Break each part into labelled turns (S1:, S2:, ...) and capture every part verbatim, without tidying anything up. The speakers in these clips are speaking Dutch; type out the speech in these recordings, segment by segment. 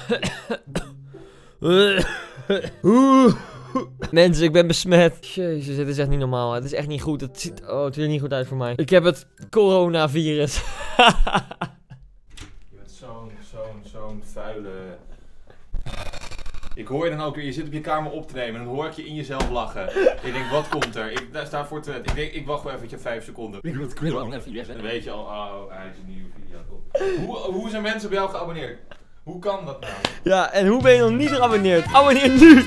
S1: Mensen, ik ben besmet. Jezus, het is echt niet normaal. Het is echt niet goed. Het ziet, oh, het ziet er niet goed uit voor mij. Ik heb het coronavirus.
S2: Je bent zo'n, zo'n, zo'n vuile... Ik hoor je dan ook weer, je zit op je kamer op te nemen en dan hoor ik je in jezelf lachen. Ik denk, wat komt er? Ik sta voor te weten. Ik denk, ik wacht wel eventjes vijf seconden. Dan weet je al, oh, hij is een nieuwe video. Hoe, hoe zijn mensen bij jou geabonneerd? Hoe kan dat nou?
S1: Ja, en hoe ben je nog niet geabonneerd? Abonneer nu!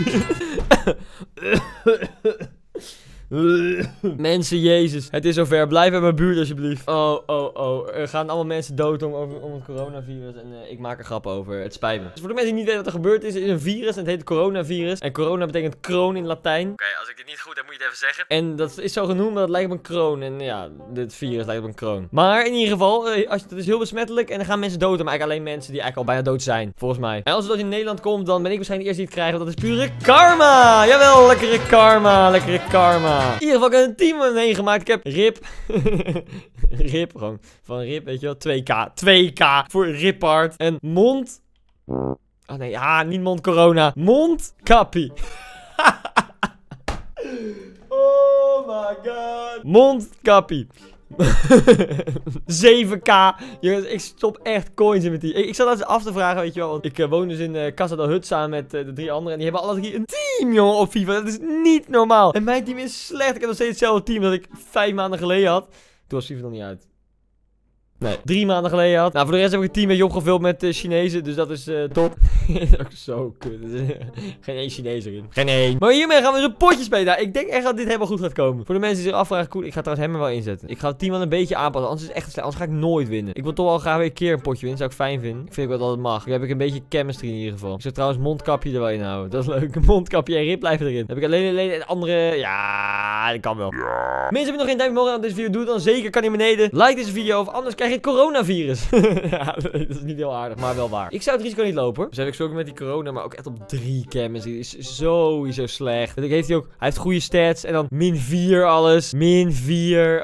S1: Mensen, Jezus. Het is zover. Blijf bij mijn buurt alsjeblieft. Oh, oh, oh. Er gaan allemaal mensen dood om, over, om het coronavirus. En uh, ik maak er grap over. Het spijt me. Dus voor de mensen die niet weten wat er gebeurd is, is een virus. En het heet coronavirus. En corona betekent kroon in Latijn. Oké, okay, als ik dit niet goed heb, moet je het even zeggen. En dat is zo genoemd, maar het lijkt op een kroon. En ja, dit virus lijkt op een kroon. Maar in ieder geval, uh, als, het is heel besmettelijk. En er gaan mensen dood. Maar eigenlijk alleen mensen die eigenlijk al bijna dood zijn. Volgens mij. En als het in Nederland komt, dan ben ik waarschijnlijk de eerste die het krijgt. Want dat is pure karma. Jawel, lekkere karma. Lekkere karma. In ieder geval, ik heb een team heen gemaakt. Ik heb Rip. Rip, gewoon. Van Rip, weet je wel. twee k. twee k voor Rippard. En Mond. Oh nee, ja, niet Mond Corona. Mond Kappie. Oh my god. Mond Kappie. zeven k. Jongens, ik stop echt coins in met die. Ik, ik zat laatst af te vragen, weet je wel. Want ik uh, woon dus in uh, Casa del Hut samen met uh, de drie anderen. En die hebben alle drie een team, jongen, op FIFA. Dat is niet normaal. En mijn team is slecht. Ik heb nog steeds hetzelfde team dat ik vijf maanden geleden had. Toen was FIFA nog niet uit. Nee, drie maanden geleden had. Nou, voor de rest heb ik een team met Job gevuld met uh, Chinezen. Dus dat is uh, top. Dat is ook zo kut. Geen één Chinees erin. Geen één. Maar hiermee gaan we dus een potje spelen. Nou, ik denk echt dat dit helemaal goed gaat komen. Voor de mensen die zich afvragen, cool, ik ga trouwens hem er wel inzetten. Ik ga het team wel een beetje aanpassen. Anders is het echt slecht. Anders ga ik nooit winnen. Ik wil toch wel graag weer een keer een potje winnen. Zou ik fijn vinden. Ik vind ook wel dat het mag. Nu heb ik een beetje chemistry in ieder geval. Ik zou trouwens mondkapje er wel in houden. Dat is leuk. Mondkapje en Rip blijven erin. Dan heb ik alleen, alleen een andere... Ja, dat kan wel. Mensen, hebben nog geen duimpje omhoog aan deze video. Doe het dan zeker. Kan hier beneden. Like deze video. Of anders krijg je het coronavirus. Ja, dat is niet heel aardig, maar wel waar. Ik zou het risico niet lopen, hoor. Dus heb ik zo ook met die corona, maar ook echt op drie chemistry. Is sowieso slecht. Dat heeft hij ook. Hij heeft goede stats. En dan min vier alles. min vier.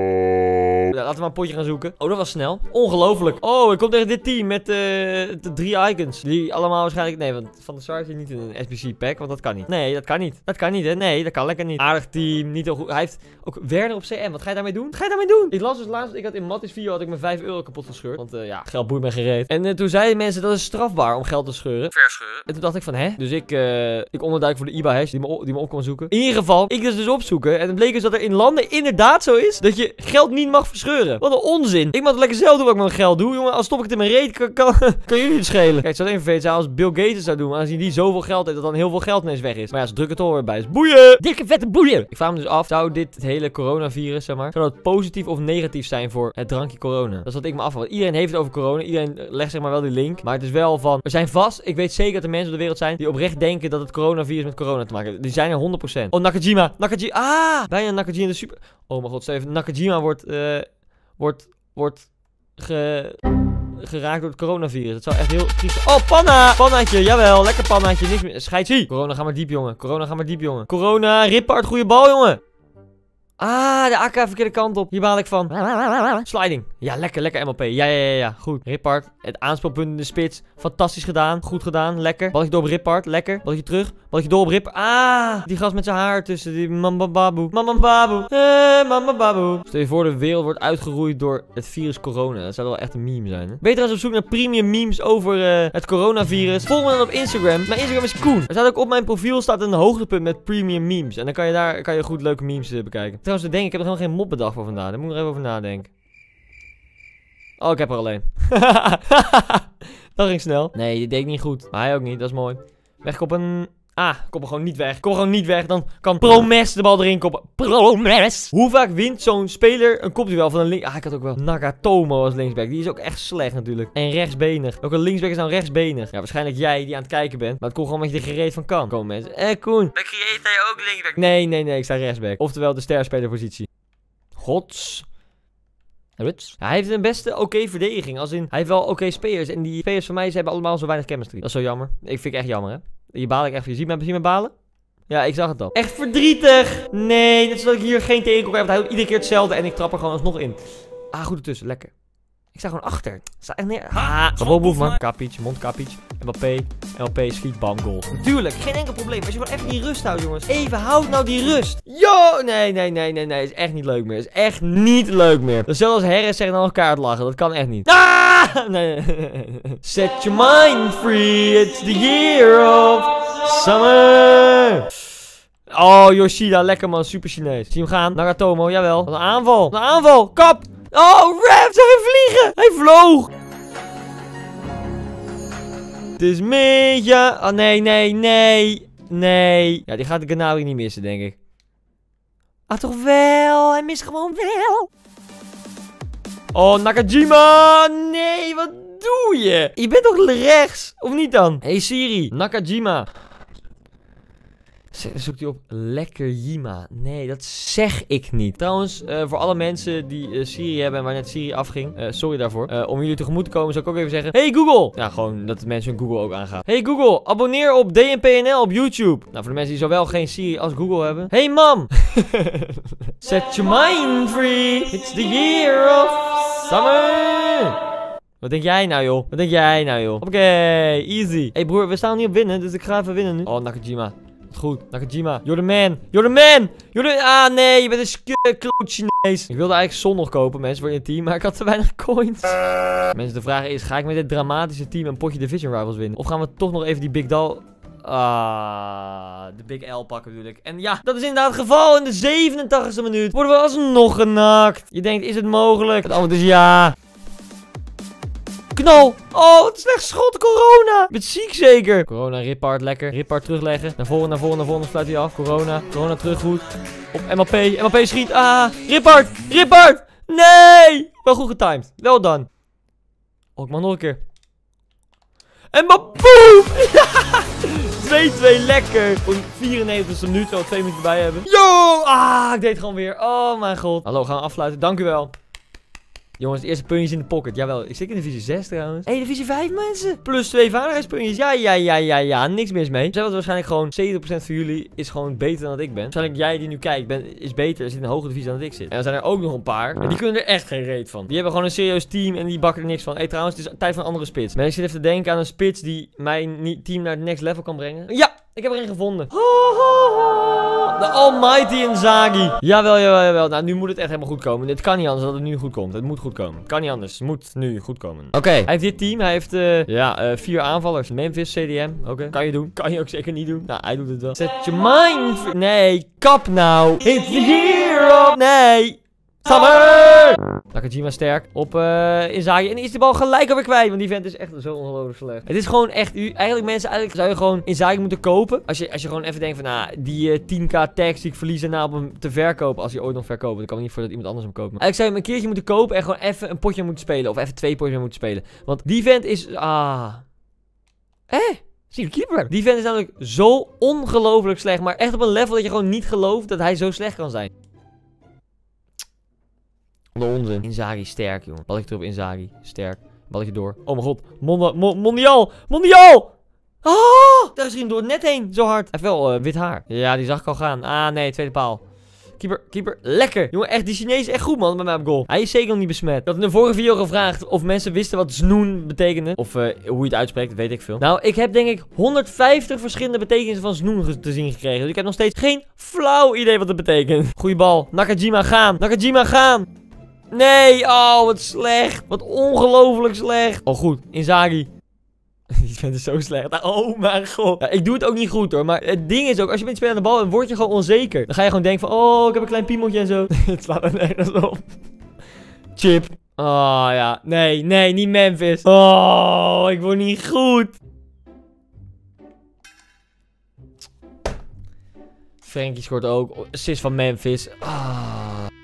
S1: Oh. Nou, laten we maar een potje gaan zoeken. Oh, dat was snel. Ongelooflijk. Oh, ik kom tegen dit team met uh, de drie icons. Die allemaal waarschijnlijk... Nee, want Van der Sar heeft niet in een S B C pack, want dat kan niet. Nee, dat kan niet. Dat kan niet, hè. Nee, dat kan lekker niet. Aardig team. Niet heel goed. Hij heeft ook Werner op C M. Wat ga je daarmee doen? Wat ga je daarmee doen? Ik las dus laatst, ik had in Mattis video had ik mijn vijf euro kapot gescheurd. Want uh, ja, geld boeit me gereed. En uh, toen zeiden mensen dat is strafbaar om geld te scheuren. Verscheuren. En toen dacht ik van, hè? Dus ik, uh, ik onderduik voor de I B A hash die me, die me op kon zoeken. In ieder geval, ik dus dus opzoeken. En het bleek dus dat er in landen inderdaad zo is dat je geld niet mag verscheuren. Wat een onzin. Ik mag het lekker zelf doen wat ik met mijn geld doe. Jongen, als stop ik het in mijn reet, kan, kan, kan jullie het schelen. Kijk, het zou alleen vervelend zijn als Bill Gates het zou doen. Maar als hij die zoveel geld heeft, dat dan heel veel geld ineens weg is. Maar ja, ze drukken het toch weer bij. Dus boeien! Dikke vette boeien! Ik vraag me dus af, zou dit het hele coronavirus, zeg maar, zou dat positief of negatief zijn voor het drankje corona? Dat is wat ik me afvraag. Iedereen heeft het over corona. Iedereen legt zeg maar wel die link. Maar het is wel van, we zijn vast. Ik weet zeker dat er mensen op de wereld zijn die oprecht denken dat het coronavirus met corona te maken heeft. Die zijn er honderd procent. Oh, Nakajima. Nakajima. Ah! Bijna Nakajima de super... Oh mijn god, stel even. Nakajima wordt, uh, wordt, wordt ge... geraakt door het coronavirus. Dat zou echt heel triest. Oh, panna! Pannaatje, jawel. Lekker pannaatje. Niks meer. Scheidsie. Corona, ga maar diep, jongen. Corona, ga maar diep, jongen. Corona, Rippard, goede bal, jongen. Ah, de A K verkeerde kant op. Hier baal ik van. Sliding. Ja, lekker, lekker M L P. Ja, ja, ja, ja. Goed. Rippard. Het aanspeelpunt in de spits. Fantastisch gedaan. Goed gedaan. Lekker. Balletje door op Rippard. Lekker. Balletje terug. Balletje door op Rippard. Ah, die gast met zijn haar tussen. Die mama baboe. Mama baboe. Eh, mama baboe. Stel je voor, de wereld wordt uitgeroeid door het virus corona. Dat zou wel echt een meme zijn, hè? Ben je trouwens op zoek naar premium memes over uh, het coronavirus? Volg me dan op Instagram. Mijn Instagram is Koen. Er staat ook op mijn profiel staat een hoogtepunt met premium memes. En dan kan je daar kan je goed leuke memes uh, bekijken. Trouwens, ik denk, ik heb er gewoon geen mop bedacht voor vandaag. Daar moet ik nog even over nadenken. Oh, ik heb er alleen. Dat ging snel. Nee, die deed ik niet goed. Maar hij ook niet, dat is mooi. Wegkoppen. Ah, kom er gewoon niet weg. Kom er gewoon niet weg. Dan kan Promes de bal erin koppen. Promes. Hoe vaak wint zo'n speler een kopduel van een link... Ah, ik had ook wel Nagatomo als linksback. Die is ook echt slecht natuurlijk. En rechtsbenig. Ook een linksback is nou rechtsbenig. Ja, waarschijnlijk jij die aan het kijken bent. Maar het komt gewoon omdat je er gereed van kan. Kom mensen. Eh, Koen. Bij Create sta je ook linksback. Nee, nee, nee. Ik sta rechtsback. Oftewel de sterspelerpositie. Gods. Ja, hij heeft een beste oké okay verdediging. Als in, hij heeft wel oké okay spelers. En die spelers van mij, ze hebben allemaal zo weinig chemistry. Dat is zo jammer. Ik vind het echt jammer, hè. Je baal ik echt. Je ziet me, zie me balen? Ja, ik zag het al. Echt verdrietig. Nee, net zodat ik hier geen tegenkom heb. Want hij doet iedere keer hetzelfde. En ik trap er gewoon alsnog in. Ah, goed ertussen. Lekker. Ik sta gewoon achter. Ik sta echt neer. Ha! Rob Boefman. Kapic, Mondkapic. Mbappé. L P schiet, bam, goal. Natuurlijk, geen enkel probleem. Als je gewoon even die rust houdt, jongens. Even, houd nou die rust. Yo! Nee, nee, nee, nee, nee. Is echt niet leuk meer. Is echt niet leuk meer. Dus zelfs Harris zeggen dan elkaar te lachen. Dat kan echt niet. Ah! Nee, nee, nee. Set your mind free. It's the year of summer. Oh, Yoshida. Lekker man. Super Chinees. Zie hem gaan. Nagatomo. Jawel. Wat een aanval. Wat een aanval. Kap. Oh, Ref. Zag hem vliegen. Hij vloog. Het is Meja. Oh, nee, nee, nee. Nee. Ja, die gaat de Gnabry niet missen, denk ik. Ah, toch wel. Hij mist gewoon wel. Oh, Nakajima. Nee, wat doe je? Je bent toch rechts? Of niet dan? Hey Siri. Nakajima. Zoekt hij op lekker Jima. Nee, dat zeg ik niet. Trouwens, uh, voor alle mensen die uh, Siri hebben en waar net Siri afging. Uh, sorry daarvoor. Uh, om jullie tegemoet te komen zou ik ook even zeggen. Hey Google. Ja, gewoon dat de mensen hun Google ook aangaan. Hey Google, abonneer op D N P N L op YouTube. Nou, voor de mensen die zowel geen Siri als Google hebben. Hey mam. Set your mind free. It's the year of summer. Wat denk jij nou, joh? Wat denk jij nou, joh? Oké, okay, easy. Hey broer, we staan niet op winnen, dus ik ga even winnen nu. Oh, Nakajima. Goed, Nakajima. You're the man. You're the man. You're the... Ah, nee. Je bent een kloot Chinees. Ik wilde eigenlijk Son nog kopen, mensen, voor je team. Maar ik had te weinig coins. Mensen, de vraag is, ga ik met dit dramatische team een potje Division Rivals winnen? Of gaan we toch nog even die Big Dal... Ah, de Big L pakken natuurlijk. En ja, dat is inderdaad het geval. In de zevenentachtigste minuut worden we alsnog genakt. Je denkt, is het mogelijk? Het antwoord is ja. Knal! Oh, wat slecht schot, Corona! Je bent ziek zeker. Corona, Rippard, lekker. Rippard terugleggen. Naar voren, naar voren, naar voren. Dan sluit hij af. Corona, Corona terug goed. Op Mbappé. Mbappé schiet. Ah, Rippard! Rippard! Nee! Wel goed getimed. Wel done. Oh, ik mag nog een keer. Mbappé! twee twee, lekker. Voor de vierennegentigste minuut, zo twee minuten bij hebben. Yo! Ah, ik deed het gewoon weer. Oh mijn god. Hallo, gaan we afsluiten. Dank u wel. Jongens, de eerste puntjes in de pocket. Jawel, ik zit in divisie zes trouwens. Hé, hey, divisie vijf mensen. Plus twee vaardigheidspuntjes. Ja, ja, ja, ja, ja. Niks mis mee. Zij wat waarschijnlijk gewoon zeventig procent van jullie is gewoon beter dan dat ik ben. Waarschijnlijk jij die nu kijkt ben, is beter. Zit in een hogere divisie dan dat ik zit. En dan zijn er ook nog een paar. Maar die kunnen er echt geen reet van. Die hebben gewoon een serieus team en die bakken er niks van. Hé, hey, trouwens, het is tijd voor een andere spits. Maar ik zit even te denken aan een spits die mijn team naar het next level kan brengen. Ja! Ik heb er een gevonden. De Almighty Inzaghi. Jawel, jawel, jawel. Nou, nu moet het echt helemaal goed komen. Het kan niet anders dat het nu goed komt. Het moet goed komen. Het kan niet anders. Het moet nu goed komen. Oké, okay. Hij heeft dit team. Hij heeft uh, ja, uh, vier aanvallers. Memphis, C D M. Oké. Okay. Kan je doen. Kan je ook zeker niet doen. Nou, hij doet het wel. Set your mind. Nee, kap nou. It's the year of... Nee. Summer! Nakajima sterk op uh, Inzaghi. En is de bal gelijk alweer kwijt. Want die vent is echt zo ongelooflijk slecht. Het is gewoon echt... U, eigenlijk mensen, eigenlijk zou je gewoon Inzaghi moeten kopen. Als je, als je gewoon even denkt van... Nou, die uh, tien k tags die ik verlies daarna op hem te verkopen. Als hij ooit nog verkoopt. Dan kan ik niet voor dat iemand anders hem koopt. Maar eigenlijk zou je hem een keertje moeten kopen. En gewoon even een potje moeten spelen. Of even twee potjes moeten spelen. Want die vent is... Ah... Eh? Zie je de keeper? Die vent is namelijk zo ongelooflijk slecht. Maar echt op een level dat je gewoon niet gelooft dat hij zo slecht kan zijn. De onzin. Inzaghi sterk, jongen. Balletje terug op Inzaghi. Sterk. Balletje door. Oh mijn god. Monda mo mondiaal. Mondiaal! Ah! Daar is hij door het net heen. Zo hard. Hij heeft wel uh, wit haar. Ja, die zag ik al gaan. Ah, nee. Tweede paal. Keeper, keeper. Lekker. Jongen, echt. Die Chinees is echt goed, man. Bij mij op goal. Hij is zeker nog niet besmet. Ik had in de vorige video gevraagd of mensen wisten wat snoen betekende. Of uh, hoe je het uitspreekt. Dat weet ik veel. Nou, ik heb denk ik honderdvijftig verschillende betekenissen van snoen te zien gekregen. Dus ik heb nog steeds geen flauw idee wat het betekent. Goeie bal. Nakajima gaan. Nakajima gaan. Nee, oh, wat slecht. Wat ongelooflijk slecht. Oh, goed. Inzaghi. Die vent is zo slecht. Oh, mijn god. Ja, ik doe het ook niet goed, hoor. Maar het ding is ook, als je bent spelen aan de bal, dan word je gewoon onzeker. Dan ga je gewoon denken van, oh, ik heb een klein piemeltje en zo. Het slaat er nergens op. Chip. Oh, ja. Nee, nee, niet Memphis. Oh, ik word niet goed. Frenkie scoort ook. Assist van Memphis. Ah.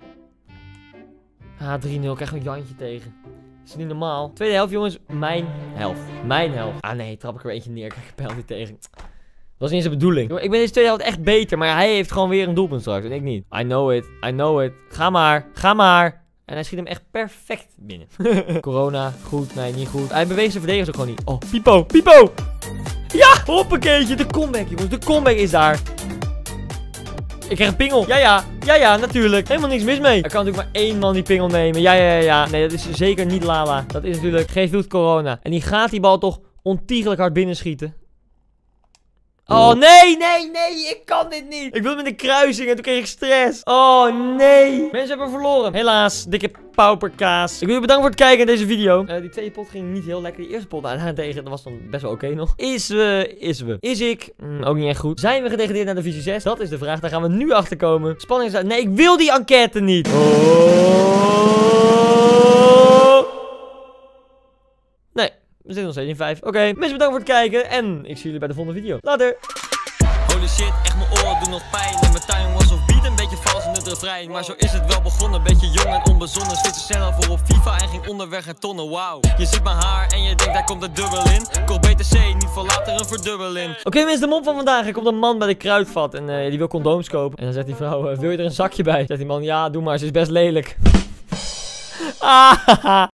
S1: Ah, drie nul. Ik krijg een Jantje tegen. Is niet normaal. Tweede helft, jongens. Mijn helft. Mijn helft. Ah, nee. Trap ik er weer eentje neer. Ik krijg een penalty tegen. Dat was niet eens de bedoeling. Ik ben deze tweede helft echt beter. Maar hij heeft gewoon weer een doelpunt straks. En ik niet. I know it. I know it. Ga maar. Ga maar. En hij schiet hem echt perfect binnen. Corona. Goed. Nee, niet goed. Hij beweegt zijn verdedigers ook gewoon niet. Oh, Pipo. Pipo. Ja. Hoppakeetje. De comeback, jongens. De comeback is daar. Ik krijg een pingel. Ja, ja. Ja, ja, natuurlijk. Helemaal niks mis mee. Er kan natuurlijk maar één man die pingel nemen. Ja, ja, ja, ja. Nee, dat is zeker niet Lala. Dat is natuurlijk geen Field Corona. En die gaat die bal toch ontiegelijk hard binnenschieten. Oh, nee, nee, nee. Ik kan dit niet. Ik wilde met een kruising en toen kreeg ik stress. Oh, nee. Mensen hebben verloren. Helaas. Dikke pauperkaas. Ik wil je bedanken voor het kijken in deze video. Uh, die tweede pot ging niet heel lekker. Die eerste pot daarentegen, dat was dan best wel oké okay nog. Is we, is we. Is ik? Mm, ook niet echt goed. Zijn we gedegradeerd naar Divisie zes? Dat is de vraag. Daar gaan we nu achter komen. Spanning is uit. Nee, ik wil die enquête niet. Oh. Nee. We zitten nog steeds in vijf. Oké, okay. Mensen bedankt voor het kijken. En ik zie jullie bij de volgende video. Later.
S3: Holy shit, echt mijn oren doen nog pijn. En mijn timing was of beat, een beetje vals in het refrein. Maar zo is het wel begonnen, beetje jong en onbezonnen. Switchte sneller voor op FIFA en ging onderweg naar tonnen. Wauw, je ziet mijn haar en je denkt daar komt er dubbel in. Kocht B T C, niet voor later een verdubbeling.
S1: Oké okay, mensen, de mop van vandaag. Er komt een man bij de kruidvat en uh, die wil condooms kopen. En dan zegt die vrouw, uh, wil je er een zakje bij? Zegt die man, ja doe maar, ze is best lelijk. Ah,